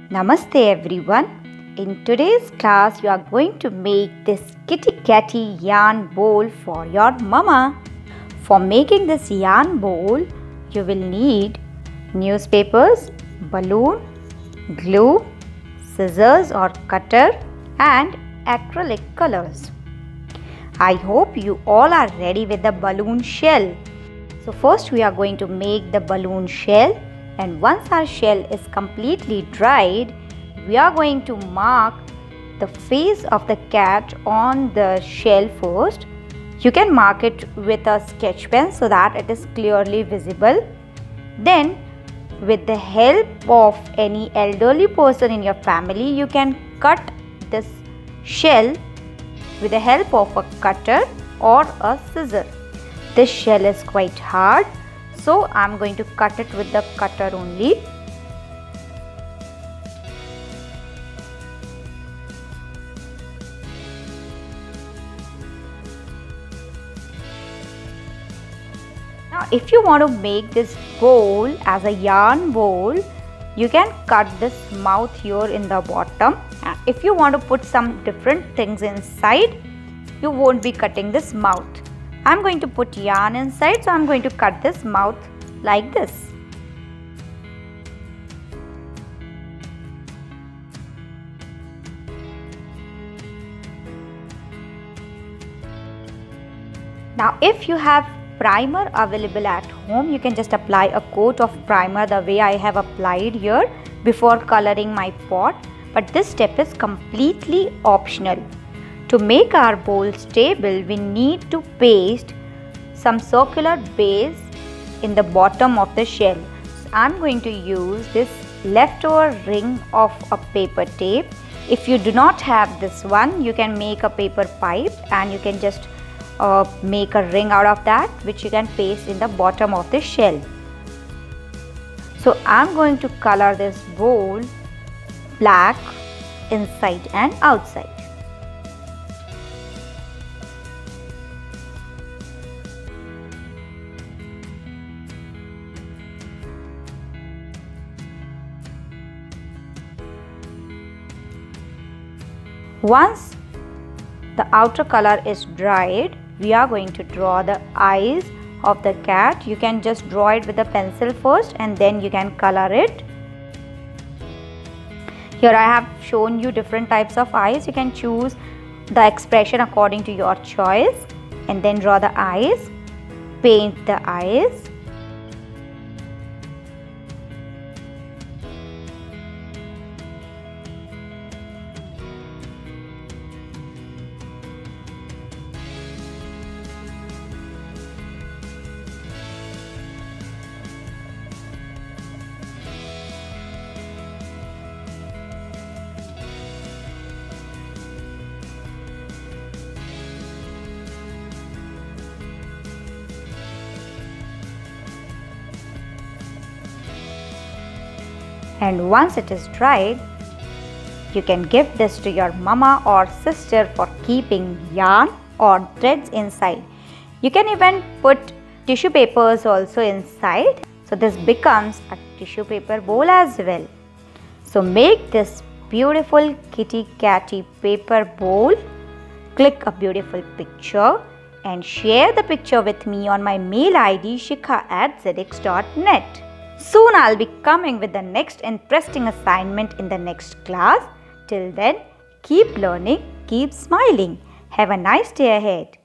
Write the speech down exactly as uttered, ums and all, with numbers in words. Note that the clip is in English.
Namaste everyone. In today's class you are going to make this kitty catty yarn bowl for your mama. For making this yarn bowl you will need newspapers, balloon, glue, scissors or cutter and acrylic colors. I hope you all are ready with the balloon shell. So first we are going to make the balloon shell, and once our shell is completely dried, we are going to mark the face of the cat on the shell first. You can mark it with a sketch pen so that it is clearly visible. Then with the help of any elderly person in your family, you can cut this shell with the help of a cutter or a scissor. This shell is quite hard, so I am going to cut it with the cutter only. Now if you want to make this bowl as a yarn bowl, you can cut this mouth here in the bottom. If you want to put some different things inside, you won't be cutting this mouth. I am going to put yarn inside, so I am going to cut this mouth like this. Now if you have primer available at home, you can just apply a coat of primer the way I have applied here before coloring my pot, but this step is completely optional. To make our bowl stable, we need to paste some circular base in the bottom of the shell. So I am going to use this leftover ring of a paper tape. If you do not have this one, you can make a paper pipe and you can just uh, make a ring out of that, which you can paste in the bottom of the shell. So I am going to color this bowl black inside and outside. Once the outer color is dried, we are going to draw the eyes of the cat. You can just draw it with a pencil first and then you can color it. Here I have shown you different types of eyes. You can choose the expression according to your choice and then draw the eyes, paint the eyes. And once it is dried, you can give this to your mama or sister for keeping yarn or threads inside. You can even put tissue papers also inside, so this becomes a tissue paper bowl as well. So make this beautiful kitty catty paper bowl, click a beautiful picture and share the picture with me on my mail I D shikha at zedix dot net. Soon I'll be coming with the next interesting assignment in the next class. Till then, keep learning, keep smiling. Have a nice day ahead.